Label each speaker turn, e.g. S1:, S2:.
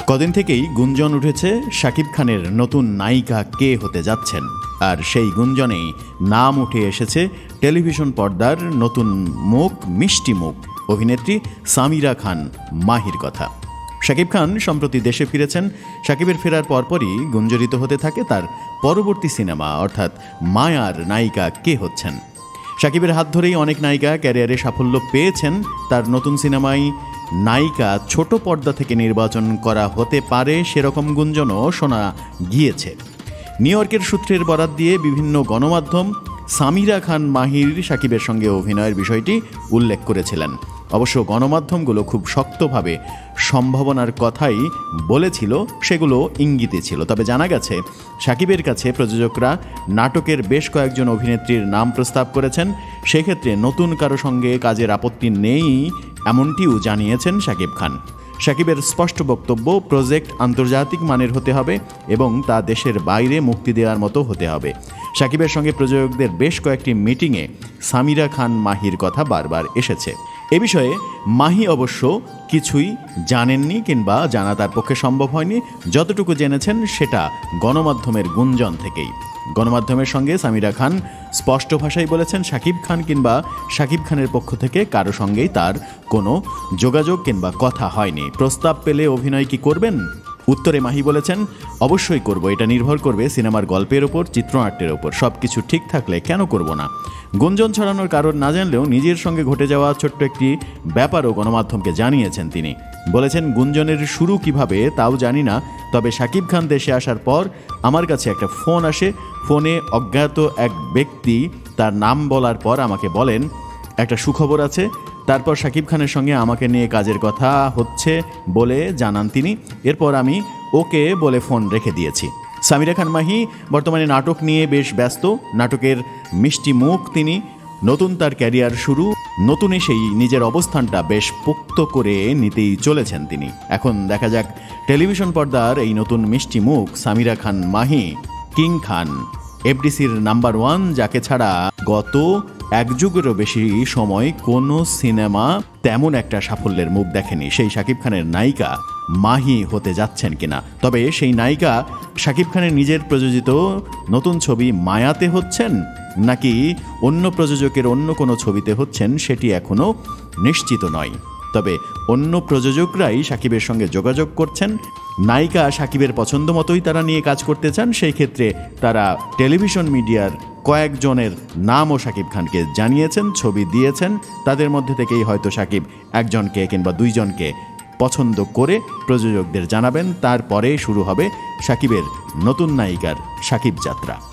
S1: কদিন থেকেই গুঞ্জন উঠেছে শাকিব খানের নতুন নায়িকা কে হতে যাচ্ছেন, আর সেই গুঞ্জনেই নাম উঠে এসেছে টেলিভিশন পর্দার নতুন মুখ, মিষ্টি মুখ অভিনেত্রী সামিরা খান মাহির কথা। শাকিব খান সম্প্রতি দেশে ফিরেছেন। শাকিবের ফেরার পরপরই গুঞ্জরিত হতে থাকে তার পরবর্তী সিনেমা অর্থাৎ মায়ার নায়িকা কে হচ্ছেন। শাকিবের হাত ধরেই অনেক নায়িকা ক্যারিয়ারে সাফল্য পেয়েছেন। তার নতুন সিনেমায় নায়িকা ছোট পর্দা থেকে নির্বাচন করা হতে পারে সেরকম গুঞ্জনও শোনা গিয়েছে। নিউ ইয়র্কের সূত্রের বরাত দিয়ে বিভিন্ন গণমাধ্যম সামিরা খান মাহির শাকিবের সঙ্গে অভিনয়ের বিষয়টি উল্লেখ করেছিলেন। অবশ্য গণমাধ্যমগুলো খুব শক্তভাবে সম্ভাবনার কথাই বলেছিল, সেগুলো ইঙ্গিতে ছিল। তবে জানা গেছে শাকিবের কাছে প্রযোজকরা নাটকের বেশ কয়েকজন অভিনেত্রীর নাম প্রস্তাব করেছেন। সেক্ষেত্রে নতুন কারো সঙ্গে কাজের আপত্তি নেই এমনটিও জানিয়েছেন শাকিব খান। শাকিবের স্পষ্ট বক্তব্য, প্রজেক্ট আন্তর্জাতিক মানের হতে হবে এবং তা দেশের বাইরে মুক্তি দেওয়ার মতো হতে হবে। শাকিবের সঙ্গে প্রযোজকদের বেশ কয়েকটি মিটিংয়ে সামিরা খান মাহির কথা বারবার এসেছে। এ বিষয়ে মাহি অবশ্য কিছুই জানেননি কিংবা জানা তার পক্ষে সম্ভব হয়নি। যতটুকু জেনেছেন সেটা গণমাধ্যমের গুঞ্জন থেকেই। গণমাধ্যমের সঙ্গে সামিরা খান স্পষ্ট ভাষায় বলেছেন শাকিব খান কিংবা শাকিব খানের পক্ষ থেকে কারো সঙ্গেই তার কোনো যোগাযোগ কিংবা কথা হয়নি। প্রস্তাব পেলে অভিনয় কি করবেন? উত্তরে মাহি বলেছেন, অবশ্যই করব, এটা নির্ভর করবে সিনেমার গল্পের ওপর, চিত্রনাট্যের ওপর। সব কিছু ঠিক থাকলে কেন করব না। গুঞ্জন ছড়ানোর কারণ না জানলেও নিজের সঙ্গে ঘটে যাওয়া ছোট্ট একটি ব্যাপারও গণমাধ্যমকে জানিয়েছেন তিনি। বলেছেন, গুঞ্জনের শুরু কিভাবে তাও জানি না, তবে শাকিব খান দেশে আসার পর আমার কাছে একটা ফোন আসে। ফোনে অজ্ঞাত এক ব্যক্তি তার নাম বলার পর আমাকে বলেন একটা সুখবর আছে। তারপর শাকিব খানের সঙ্গে আমাকে নিয়ে কাজের কথা হচ্ছে বলে জানান তিনি। এরপর আমি ওকে বলে ফোন রেখে দিয়েছি। সামিরা খান মাহি বর্তমানে নাটক নিয়ে বেশ ব্যস্ত। নাটকের মিষ্টি মুখ তিনি। নতুন তার ক্যারিয়ার শুরু, নতুন এসেই নিজের অবস্থানটা বেশ পোক্ত করে নিতেই চলেছেন তিনি। এখন দেখা যাক টেলিভিশন পর্দার এই নতুন মিষ্টি মুখ সামিরা খান মাহি, কিং খান, এফডিসির নাম্বার 1, যাকে ছাড়া গত এক যুগেরও বেশি সময় কোনো সিনেমা তেমন একটা সাফল্যের মুখ দেখেনি, সেই শাকিব খানের নায়িকা মাহি হতে যাচ্ছেন কিনা। তবে সেই নায়িকা শাকিব খানের নিজের প্রযোজিত নতুন ছবি মায়াতে হচ্ছেন নাকি অন্য প্রযোজকের অন্য কোনো ছবিতে হচ্ছেন সেটি এখনও নিশ্চিত নয়। তবে অন্য প্রযোজকরাই শাকিবের সঙ্গে যোগাযোগ করছেন। নায়িকা শাকিবের পছন্দ মতোই তারা নিয়ে কাজ করতে চান। সেই ক্ষেত্রে তারা টেলিভিশন মিডিয়ার কয়েকজনের নামও শাকিব খানকে জানিয়েছেন, ছবি দিয়েছেন। তাদের মধ্যে থেকেই হয়তো শাকিব একজনকে কিংবা দুইজনকে পছন্দ করে প্রযোজকদের জানাবেন। তারপরে শুরু হবে শাকিবের নতুন নায়িকার শাকিব যাত্রা।